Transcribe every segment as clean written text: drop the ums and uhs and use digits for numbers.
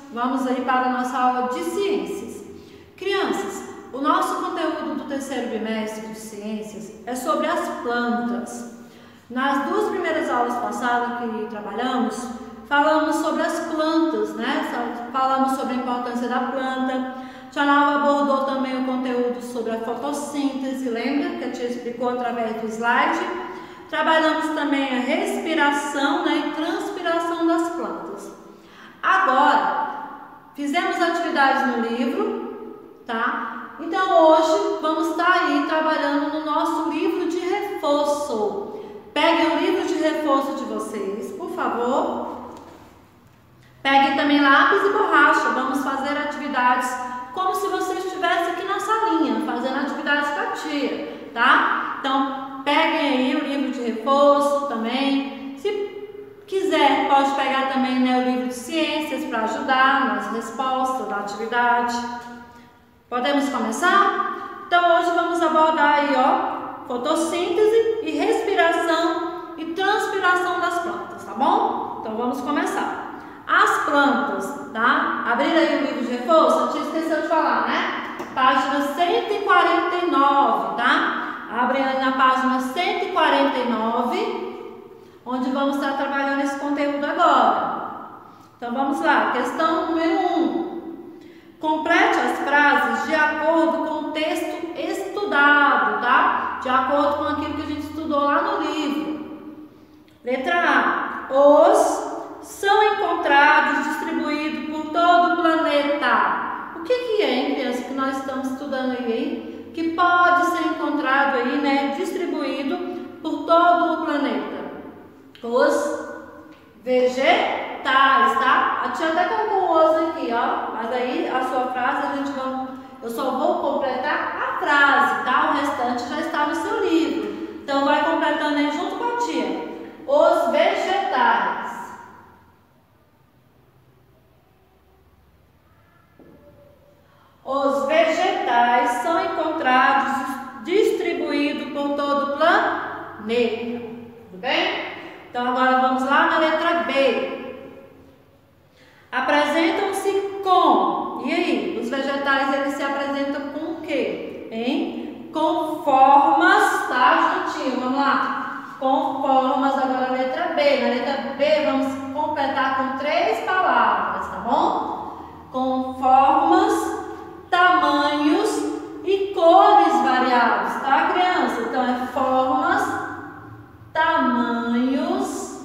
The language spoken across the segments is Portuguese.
Vamos aí para a nossa aula de ciências. Crianças, o nosso conteúdo do terceiro bimestre de ciências é sobre as plantas. Nas duas primeiras aulas passadas que trabalhamos, falamos sobre as plantas, né? Falamos sobre a importância da planta. Tia Nalva abordou também o conteúdo sobre a fotossíntese, lembra que a tia explicou através do slide? Trabalhamos também a respiração, né, e transpiração das plantas. Agora, fizemos atividades no livro, tá? Então hoje vamos estar aí trabalhando no nosso livro de reforço. Peguem o livro de reforço de vocês, por favor. Peguem também lápis e borracha. Vamos fazer atividades como se você estivesse aqui na salinha, fazendo atividades com a tia, tá? Então, peguem aí o livro de reforço também. Se quiser, pode pegar também, né, o livro de ciências para ajudar nas respostas da atividade. Podemos começar? Então, hoje vamos abordar aí, ó, fotossíntese e respiração e transpiração das plantas, tá bom? Então, vamos começar. As plantas, tá? Abrir aí o livro de reforço, a tia esqueceu de falar, né? Página 149, tá? Abre aí na página 149, onde vamos estar trabalhando esse conteúdo agora. Então, vamos lá. Questão número 1. Complete as frases de acordo com o texto estudado, tá? De acordo com aquilo que a gente estudou lá no livro. Letra A. Os são encontrados distribuídos por todo o planeta. O que é, hein, criança, que nós estamos estudando aí, hein? Que pode ser encontrado aí, né, distribuído por todo o planeta. Os vegetais, tá? A tia até colocou os aqui, ó. Mas aí a sua frase eu só vou completar a frase, tá? O restante já está no seu livro. Então vai completando aí junto com a tia. Os vegetais. Os vegetais são encontrados distribuídos por todo o planeta. Tudo bem? Então agora vamos lá na letra B. Apresentam-se com. E aí? Os vegetais, eles se apresentam com o quê? Hein? Com formas, tá, juntinho? Vamos lá. Com formas, agora a letra B. Na letra B vamos completar com 3 palavras, tá bom? Com formas, tamanhos e cores variados, tá, criança? Então é formas, tamanhos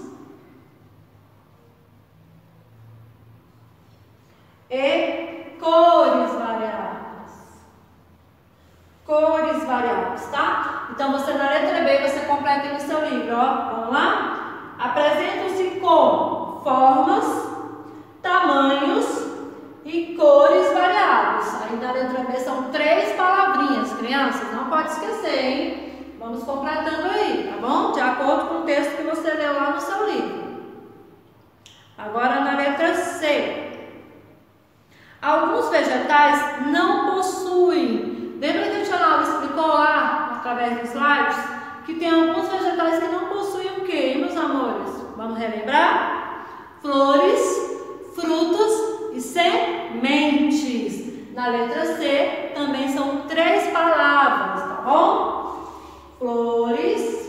e cores variadas. Cores variadas, tá? Então você na letra B você completa no seu livro, ó. Vamos lá? Apresentam-se com formas, tamanhos e cores variados. Aí na letra B são 3 palavrinhas, crianças. Não pode esquecer, hein? Vamos completando aí, tá bom? De acordo com o texto que você leu lá no seu livro. Agora na letra C. Alguns vegetais não possuem. Lembra que a tia Nalva explicou lá, através dos slides, que tem alguns vegetais que não possuem o quê, hein, meus amores? Vamos relembrar? Flores, frutos e sementes. Na letra C também são 3 palavras, tá bom? Flores,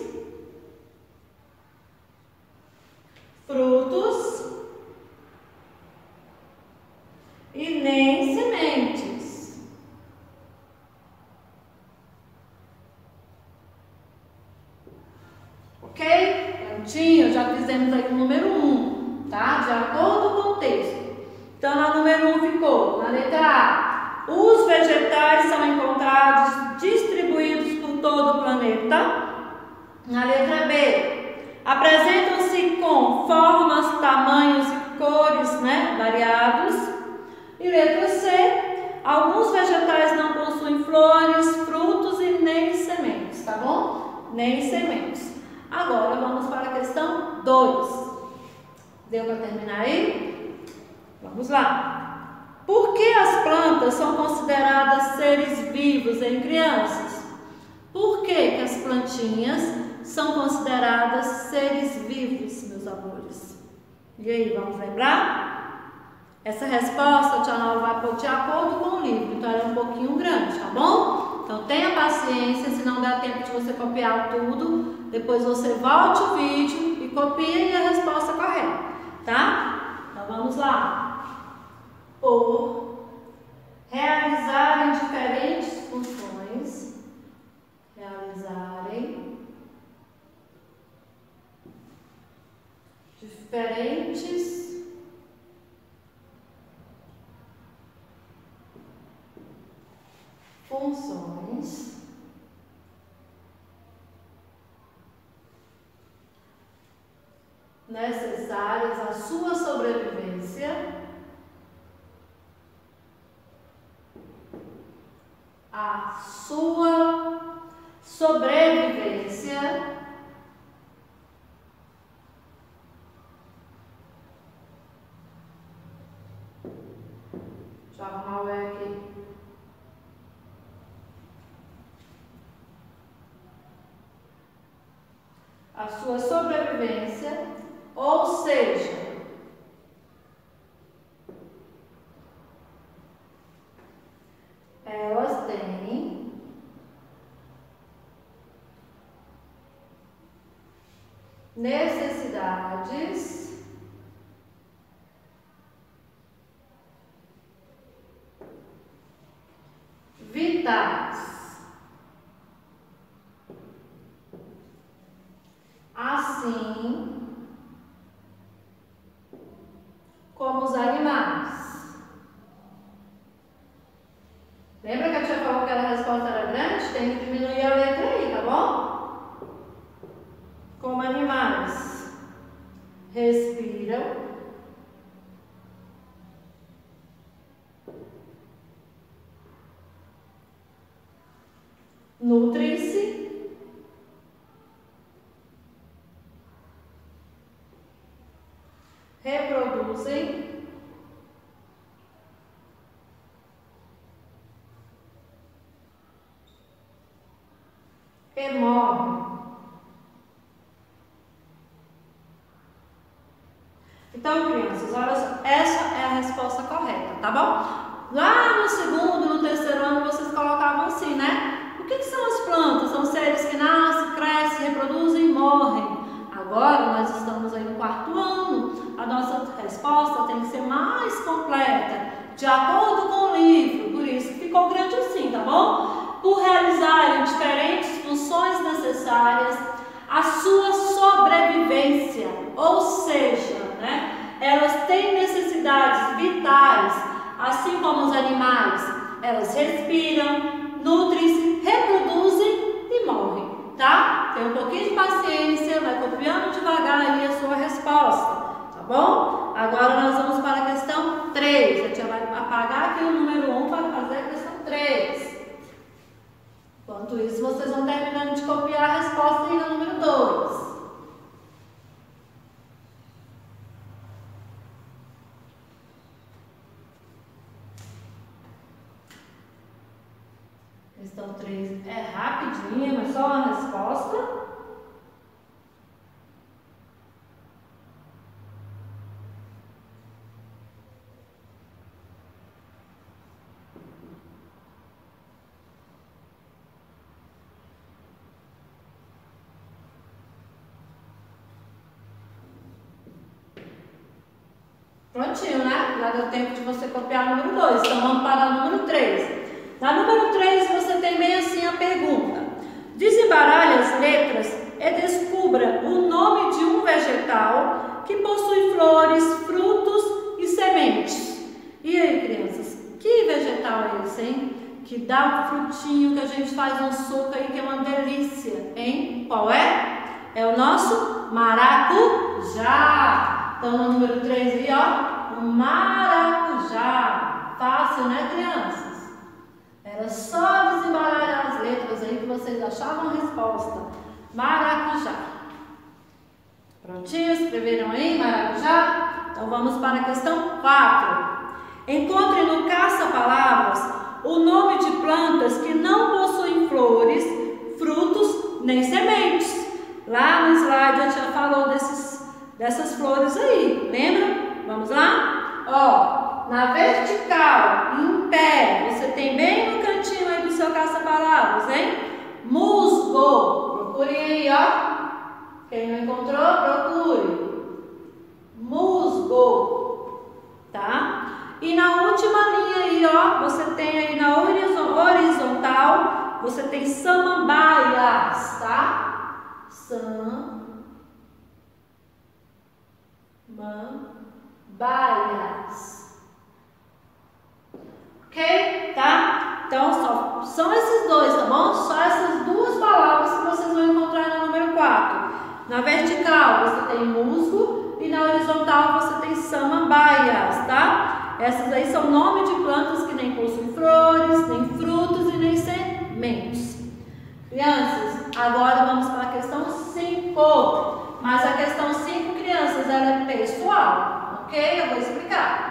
frutos e nem sementes. Ok? Prontinho, já fizemos aí o número 1, tá? De acordo com o texto. Então, na número 1 ficou, na letra A, os vegetais são encontrados distribuídos por todo o planeta. Na letra B, apresentam-se com formas, tamanhos e cores, né, variados. E letra C, alguns vegetais não possuem flores, frutos e nem sementes, tá bom? Nem sementes. Agora vamos para a questão 2. Deu para terminar aí? Vamos lá. Por que as plantas são consideradas seres vivos, hein, crianças? Por que as plantinhas são consideradas seres vivos, meus amores? E aí, vamos lembrar? Essa resposta, a tia Nova vai pôr de acordo com o livro, então ela é um pouquinho grande, tá bom? Então tenha paciência, se não der tempo de você copiar tudo, depois você volte o vídeo e copie a resposta correta, tá? Então vamos lá. Por realizarem diferentes funções, realizarem diferentes funções necessárias à sua sobrevivência, deixa eu arrumar o E aqui. A sua sobrevivência, ou seja, elas têm necessidades vitais, assim como os animais. Lembra que a tia falou que a resposta era grande? Tem que diminuir a letra aí, tá bom? Como animais respiram, nutrem-se, reproduzem, e morrem. Então, crianças, olha só, essa é a resposta correta, tá bom? Lá no segundo, no terceiro ano, vocês colocavam assim, né? O que são as plantas? São seres que nascem, crescem, reproduzem e morrem. Agora, nós estamos aí no quarto ano, a nossa resposta tem que ser mais completa, de acordo com o livro, por isso ficou grande assim, tá bom? Por realizarem diferentes funções necessárias à sua sobrevivência, ou seja, né, elas têm necessidades vitais, assim como os animais, elas respiram, nutrem-se, reproduzem e morrem, tá? Tem um pouquinho de paciência, vai copiando devagar aí a sua resposta, tá bom? Agora nós vamos para a questão 3, a tia vai apagar aqui o número 1 para fazer a questão 3. Enquanto isso, vocês vão terminando de copiar a resposta aí no número 2. Questão 3 é rapidinha, mas só uma resposta. Prontinho, né? Já deu tempo de você copiar o número 2. Então vamos para o número 3. Na número 3 você tem bem assim a pergunta. Desembaralhe as letras e descubra o nome de um vegetal que possui flores, frutos e sementes. E aí, crianças, que vegetal é esse, hein? Que dá um frutinho, que a gente faz um suco aí, que é uma delícia, hein? Qual é? É o nosso maracujá. Então, no número 3 aí, ó, o maracujá. Fácil, né, crianças? Era só desembaralhar as letras aí que vocês achavam a resposta. Maracujá. Prontinho? Escreveram aí, maracujá? Então, vamos para a questão 4. Encontre no caça-palavras o nome de plantas que não possuem flores, frutos nem sementes. Lá no slide a tia falou dessas flores aí, lembra? Vamos lá? Ó, na vertical, em pé, você tem bem no cantinho aí do seu caça-palavras, hein? Musgo. Procurem aí, ó. Quem não encontrou, procure. Musgo. Tá? E na última linha aí, ó, você tem aí na horizontal, você tem samambaias, tá? Samambaias. Ok? Tá? Então, são esses dois, tá bom? Só essas duas palavras que vocês vão encontrar no número 4. Na vertical, você tem musgo e na horizontal, você tem samambaias, tá? Essas aí são nomes de plantas que nem possuem flores, nem frutos e nem sementes. Crianças, agora vamos para a questão 5. Mas a questão 5, crianças, ela é pessoal, ok? Eu vou explicar.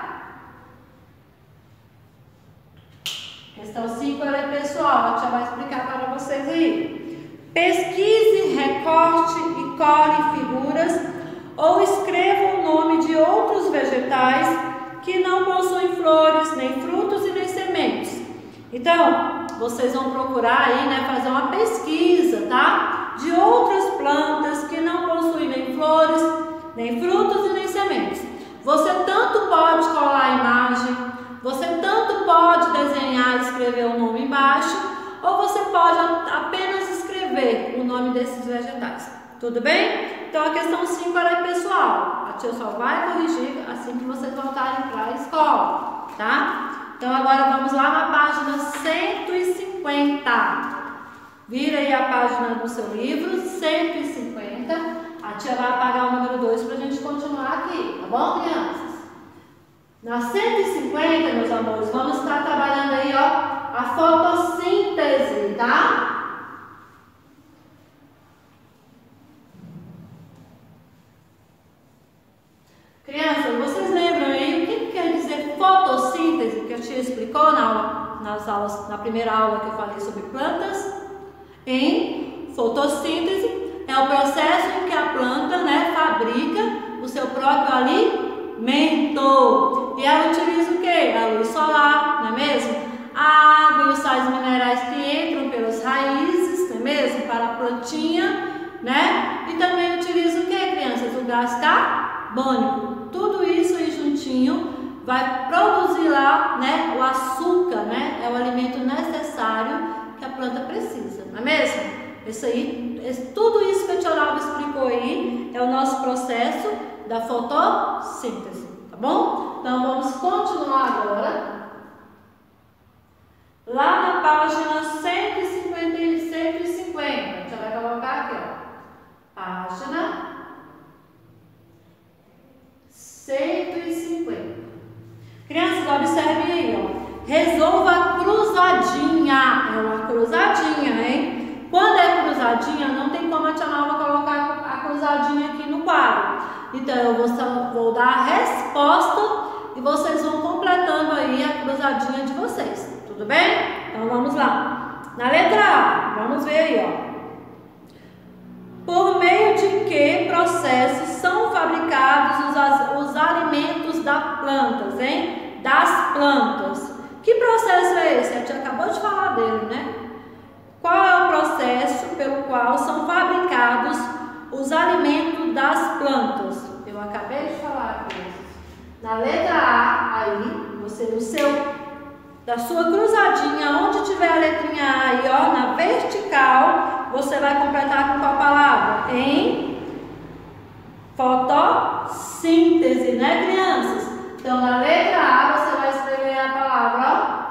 Questão 5, ela é pessoal, a tia vai explicar para vocês aí. Pesquise, recorte e cole figuras ou escreva o nome de outros vegetais que não possuem flores, nem frutos e nem sementes. Então, vocês vão procurar aí, né, fazer uma pesquisa, tá? De outras plantas que não possuem nem flores, nem frutos e nem sementes. Você tanto pode colar a imagem, você tanto pode desenhar e escrever o nome embaixo, ou você pode apenas escrever o nome desses vegetais. Tudo bem? Então, a questão 5 ela é pessoal. A tia só vai corrigir assim que vocês voltarem para a escola, tá? Então, agora vamos lá na página 150. Vira aí a página do seu livro, 150. A tia vai apagar o número 2 para a gente continuar aqui, tá bom, crianças? Na 150, meus amores, vamos estar trabalhando aí, ó, a fotossíntese, tá? Crianças, vocês lembram aí o que quer dizer fotossíntese, que a tia explicou na primeira aula que eu falei sobre plantas? Em fotossíntese é o processo em que a planta, né, fabrica o seu próprio alimento. E ela utiliza o quê? A luz solar, não é mesmo? A água e os sais minerais que entram pelas raízes, não é mesmo? Para a plantinha, né? E também utiliza o quê, crianças? O gás carbônico. Tudo isso aí juntinho vai produzir lá, né, o açúcar, né? É o alimento necessário que a planta precisa, não é mesmo? Tudo isso que a tia Laura explicou aí é o nosso processo da fotossíntese, tá bom? Então vamos continuar agora. Lá na página 150 e 150, a gente vai colocar aqui, ó. Página 150. Crianças, observem aí, ó. Resolva a cruzadinha. É uma cruzadinha, hein? Quando é cruzadinha, não tem como a tia Nalva colocar a cruzadinha aqui no quadro. Então, eu vou dar a resposta e vocês vão completando aí a cruzadinha de vocês. Tudo bem? Então, vamos lá. Na letra A, vamos ver aí, ó. Por meio de que processos são fabricados os alimentos das plantas, hein? Das plantas. Que processo é esse? A tia acabou de falar dele, né? Qual é o processo pelo qual são fabricados os alimentos das plantas? Eu acabei de falar aqui. Na letra A, aí, da sua cruzadinha, onde tiver a letrinha A aí, ó, na vertical, você vai completar com qual palavra? Em fotossíntese, né, crianças? Então, na letra A, você vai escrever a palavra,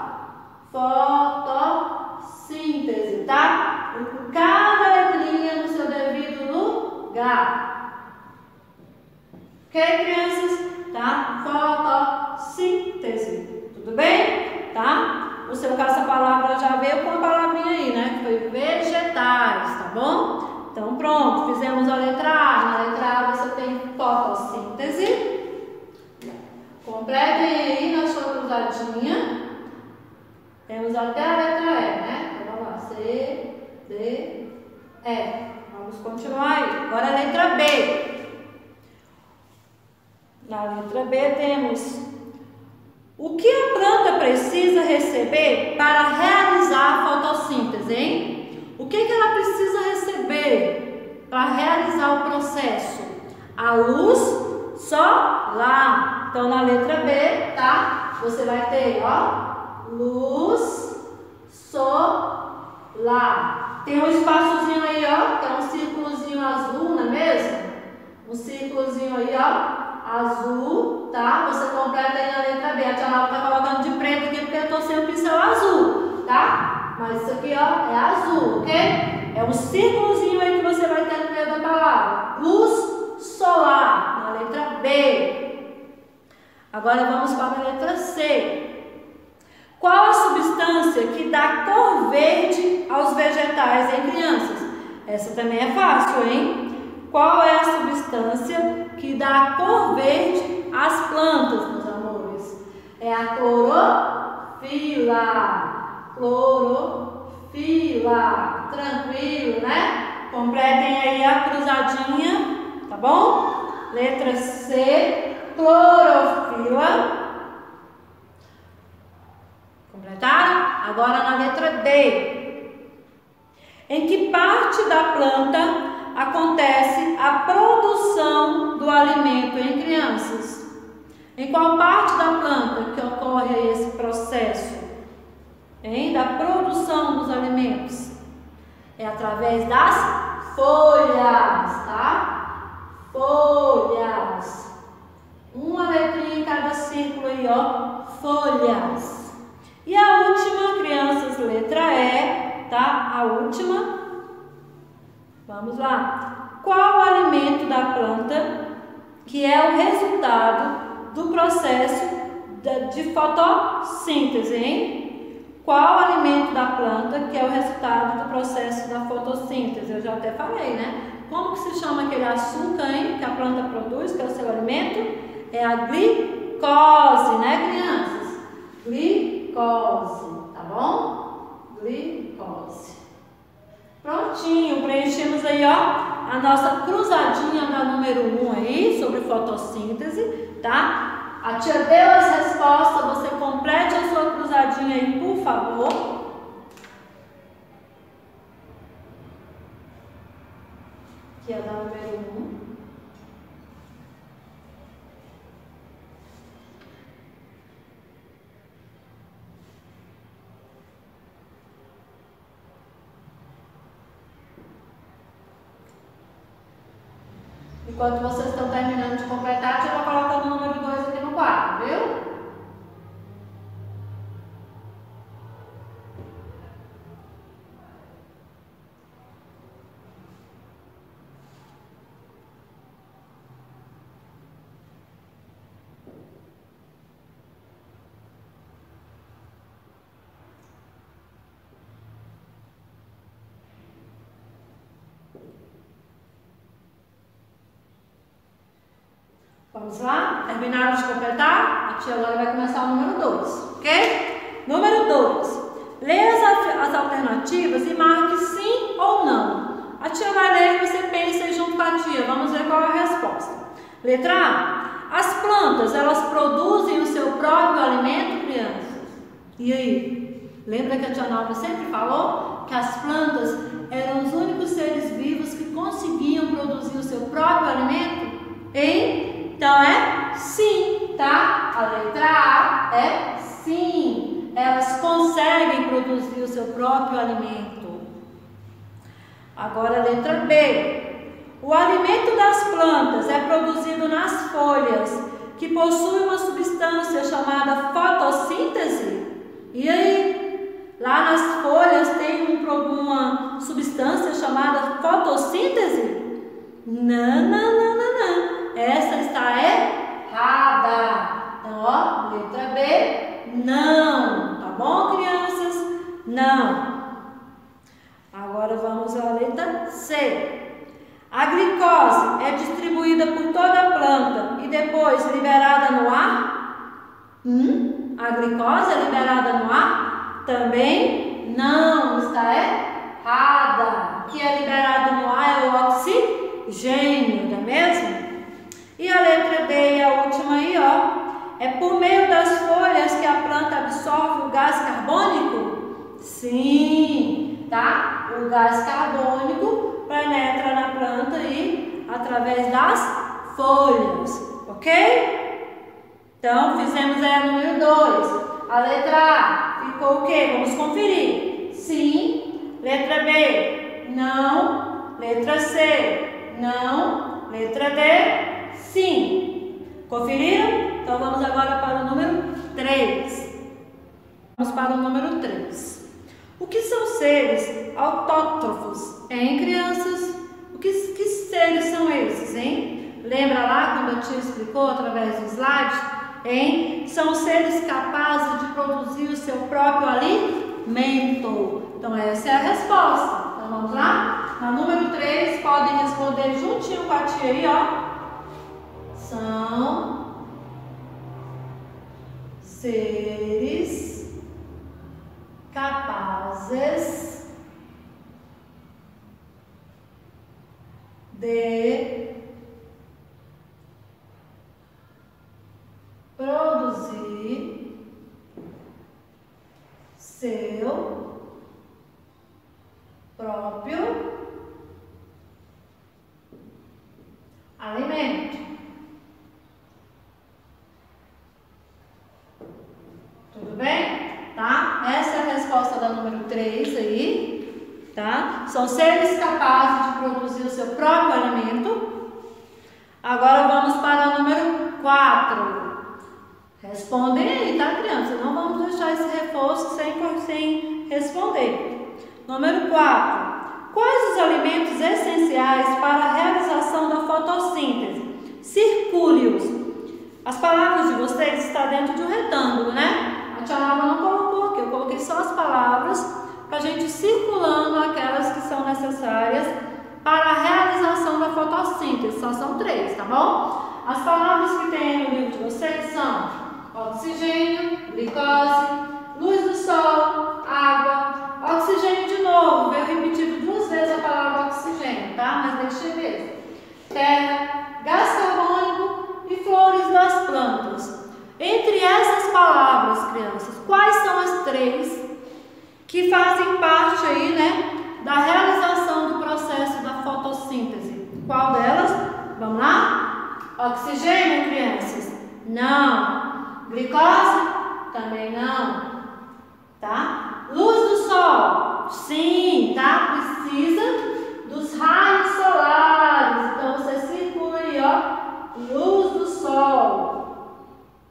ó, fotossíntese, tá? Com cada letrinha no seu devido lugar. Ok, crianças? Tá? Fotossíntese. Tudo bem? Tá? O seu caça-palavra já veio com a palavrinha aí, né? Que foi vegetais, tá bom? Então, pronto. Fizemos a letra A. Na letra A você tem fotossíntese. Completem aí na sua cruzadinha. Temos até a letra E, né? Então, vamos lá. C, D, E. Vamos continuar aí. Agora a letra B. Na letra B temos O que a planta precisa receber para realizar a fotossíntese, hein? O que ela precisa receber para realizar o processo? A luz solar. Então, na letra B, tá? Você vai ter, ó, luz solar. Tem um espaçozinho aí, ó, que é um círculozinho azul, não é mesmo? Um círculozinho aí, ó, azul, tá? Você completa aí na letra B. A tia Laura tá colocando de preto aqui porque eu tô sem o pincel azul, tá? Mas isso aqui, ó, é azul, ok? É um círculozinho aí que você vai ter no meio da palavra. Luz solar, na letra B. Agora vamos para a letra C. Qual a substância que dá cor verde aos vegetais em crianças? Essa também é fácil, hein? Qual é a substância que dá cor verde às plantas, meus amores? É a clorofila. Clorofila. Tranquilo, né? Completem aí a cruzadinha, tá bom? Letra C, clorofila. Completaram? Agora na letra D. Em que parte da planta acontece a produção do alimento em crianças? Em qual parte da planta que ocorre esse processo, hein, da produção dos alimentos? É através das folhas, tá? Folhas. Uma letrinha em cada círculo aí, ó. Folhas. E a última, crianças, letra E, tá? A última. Vamos lá. Qual o alimento da planta que é o resultado do processo de fotossíntese, hein? Qual o alimento da planta que é o resultado do processo da fotossíntese? Eu já até falei, né? Como que se chama aquele açúcar, hein, que a planta produz, que é o seu alimento? É a glicose, né, crianças? Glicose, tá bom? Glicose. Prontinho, preenchemos aí, ó, a nossa cruzadinha da número 1 aí, sobre fotossíntese, tá? A tia deu as respostas, você complete a sua cruzadinha aí, por favor. Que é da número 1. Enquanto vocês estão terminando de completar, a tia vai colocando o número 2 aqui no quadro, viu? Vamos lá? Terminaram de completar? A tia agora vai começar o número 2, ok? Número 2. Leia as alternativas e marque sim ou não. A tia vai ler e você pensa aí junto com a tia. Vamos ver qual é a resposta. Letra A. As plantas, elas produzem o seu próprio alimento, crianças? E aí? Lembra que a tia Nalva sempre falou que as plantas eram os únicos seres vivos que conseguiam produzir o seu próprio alimento? Hein? Então é sim, tá? A letra A é sim. Elas conseguem produzir o seu próprio alimento. Agora a letra B. O alimento das plantas é produzido nas folhas, que possuem uma substância chamada fotossíntese. E aí? Lá nas folhas tem uma substância chamada fotossíntese? Não. Essa está errada. Então, ó, letra B, não. Tá bom, crianças? Não. Agora vamos à letra C. A glicose é distribuída por toda a planta e depois liberada no ar? A glicose é liberada no ar? Também não. Está errada. O que é liberado no ar é o oxigênio, não é mesmo? E a letra D, a última aí, ó, é por meio das folhas folhas que a planta absorve o gás carbônico? Sim, tá? O gás carbônico penetra na planta aí através das folhas, ok? Então, fizemos aí a número 2. A letra A ficou o quê? Vamos conferir. Sim. Letra B, não. Letra C, não. Letra D, sim. Conferiram? Então, vamos agora para o número 3. Vamos para o número 3. O que são seres autótrofos, hein, crianças? Que seres são esses, hein? Lembra lá quando a tia explicou através do slide? Hein? São seres capazes de produzir o seu próprio alimento. Então, essa é a resposta. Então, vamos lá? Na número 3, podem responder juntinho com a tia aí, ó. São seres capazes de produzir seu próprio alimento. Tudo bem? Tá? Essa é a resposta da número 3 aí, tá? São seres capazes de produzir o seu próprio alimento. Agora vamos para o número 4. Respondem aí, tá, criança? Não vamos deixar esse reforço sem responder. Número 4. Quais os alimentos essenciais para a realização da fotossíntese? Circule-os. As palavras de vocês estão dentro de um retângulo, né? A tia Nava não colocou aqui, eu coloquei só as palavras para a gente ir circulando aquelas que são necessárias para a realização da fotossíntese. Só são 3, tá bom? As palavras que tem no livro de vocês são oxigênio, glicose, luz do sol, água, oxigênio de novo, veio repetido 2 vezes a palavra oxigênio, tá? Mas deixa eu ver. Terra, gás carbônico e flores das plantas. Entre essas palavras, crianças, quais são as 3 que fazem parte aí, né, da realização do processo da fotossíntese? Qual delas? Vamos lá? Oxigênio, crianças? Não. Glicose? Também não. Tá? Luz do sol? Sim, tá? Precisa dos raios solares. Então, você circula aí, ó. Luz do sol.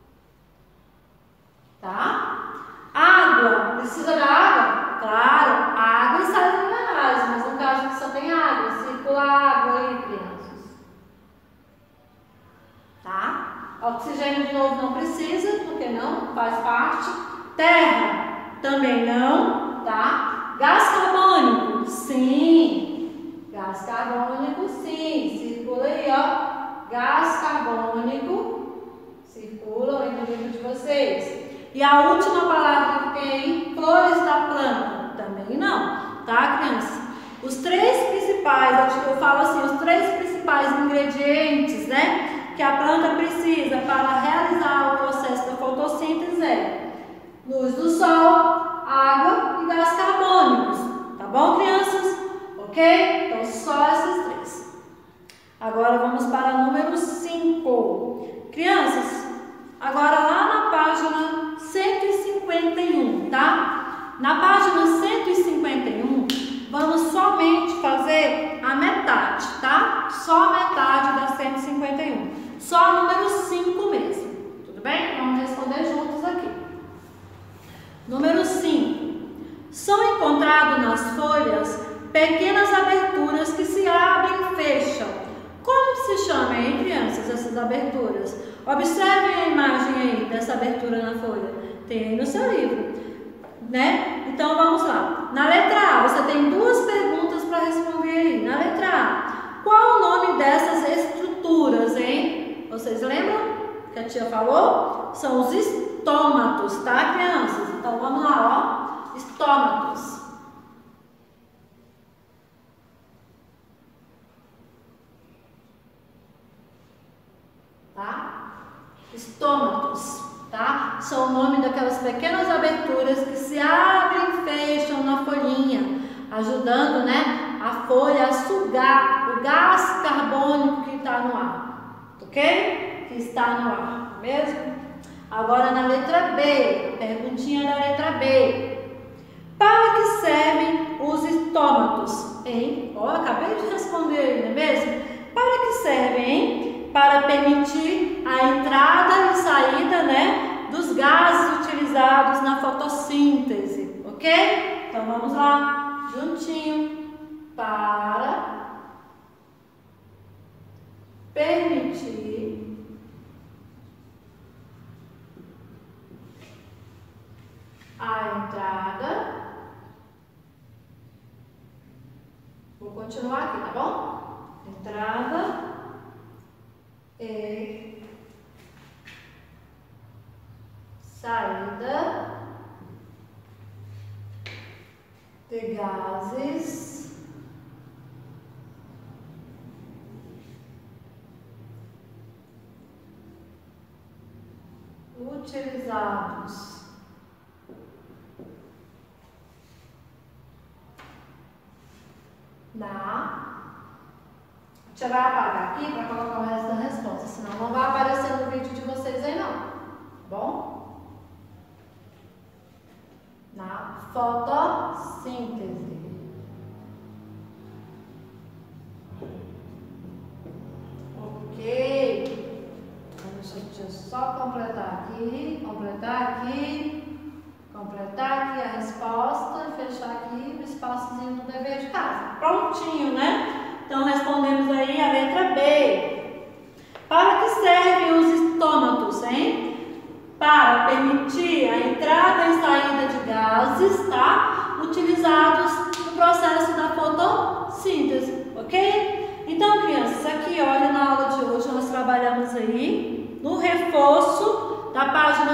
Tá? Água. Precisa da água? Claro, água e sais minerais. Mas no caso que só tem água, circula água aí, crianças. Tá? Oxigênio de novo não precisa, porque não faz parte. Terra também não, tá? Gás carbônico, sim. Gás carbônico, sim. Circula aí, ó. Gás carbônico. Circula aí no livro de vocês. E a última palavra que tem aí, flores da planta, também não, tá, crianças? Os 3 principais, eu falo assim, os 3 principais ingredientes, né, que a planta precisa para realizar o processo da fotossíntese é luz do sol, água e gás carbônicos. Tá bom, crianças? Ok? Então, só essas 3. Agora, vamos para o número 5. Crianças, agora lá na página 151, tá? Na página 151, vamos somente fazer a metade, tá? Só a metade da 151. Só o número 5 mesmo. Tudo bem? Vamos responder juntos aqui. Número 5. São encontrados nas folhas pequenas aberturas que se abrem e fecham. Como se chama aí, crianças, essas aberturas? Observem a imagem aí dessa abertura na folha. Tem aí no seu livro, né? Então, vamos lá. Na letra A, você tem 2 perguntas para responder aí. Na letra A, qual o nome dessas estruturas, hein? Vocês lembram que a tia falou? São os estômatos, tá, crianças? Então, vamos lá, ó. Estômatos. Tá? Estômatos. tá? São o nome daquelas pequenas aberturas que se abrem e fecham na folhinha, ajudando, né, a folha a sugar o gás carbônico que está no ar, ok? Que está no ar, mesmo? Agora na letra B, perguntinha da letra B. Para que servem os estômatos, hein? Ó, acabei de responder, não é mesmo? Para que servem, hein? Para permitir a entrada e saída, né, dos gases utilizados na fotossíntese, ok? Então vamos lá, juntinho. Para permitir a entrada. Vou continuar aqui, tá bom? Entrada e saída de gases utilizados A tia vai apagar aqui para colocar o resto da resposta, senão não vai aparecer no vídeo de vocês aí não, tá bom? Na fotossíntese. Ok. Então, deixa eu só completar aqui a resposta e fechar aqui o espaçozinho do dever de casa. Prontinho, né? Então, respondemos aí a letra B. Para que servem os estômatos, hein? Para permitir a entrada e saída de gases, tá? Utilizados no processo da fotossíntese, ok? Então, crianças, aqui, olha, na aula de hoje nós trabalhamos aí no reforço da página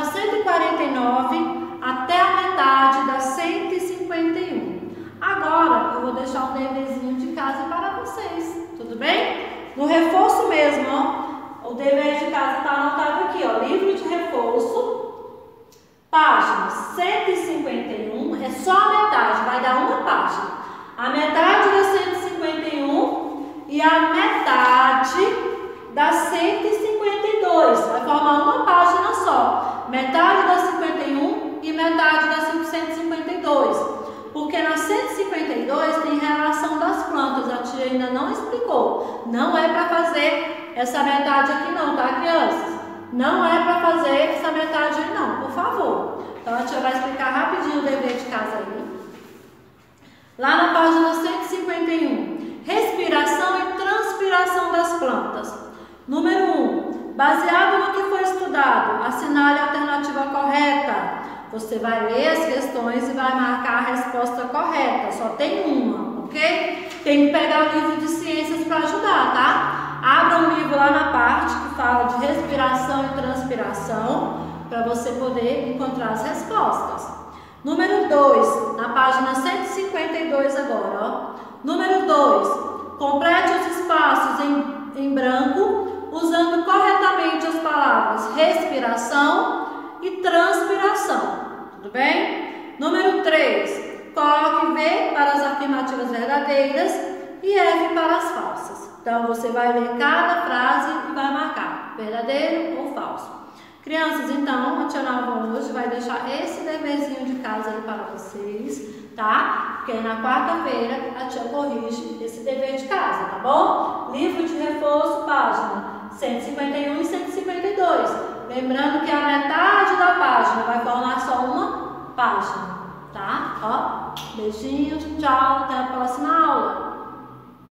149 até a metade da 151. Agora, eu vou deixar um deverzinho de casa para vocês, tudo bem? No reforço mesmo, ó, o dever de casa está anotado aqui, ó, livro de reforço, página 151, é só a metade, vai dar uma página. A metade da 151 e a metade da 152, vai formar uma página só. Metade da 51 e metade da 152. Porque na 152 tem relação das plantas, a tia ainda não explicou. Não é para fazer essa metade aqui não, tá, crianças? Não é para fazer essa metade aí não, por favor. Então a tia vai explicar rapidinho o dever de casa aí. Lá na página 151, respiração e transpiração das plantas. Número 1, baseado no que foi estudado, assinale a alternativa correta. Você vai ler as questões e vai marcar a resposta correta. Só tem uma, ok? Tem que pegar o livro de ciências para ajudar, tá? Abra um livro lá na parte que fala de respiração e transpiração para você poder encontrar as respostas. Número 2, na página 152 agora, ó. Número 2, complete os espaços em branco usando corretamente as palavras respiração e transpiração, tudo bem? Número 3, coloque V para as afirmativas verdadeiras e F para as falsas. Então, você vai ler cada frase e vai marcar verdadeiro ou falso. Crianças, então, a tia Nalva hoje vai deixar esse deverzinho de casa aí para vocês, tá? Porque na quarta-feira a tia corrige esse dever de casa, tá bom? Livro de reforço, página 151 e 152. Lembrando que a metade da página vai formar só uma página, tá? Ó, beijinhos, tchau, até a próxima aula.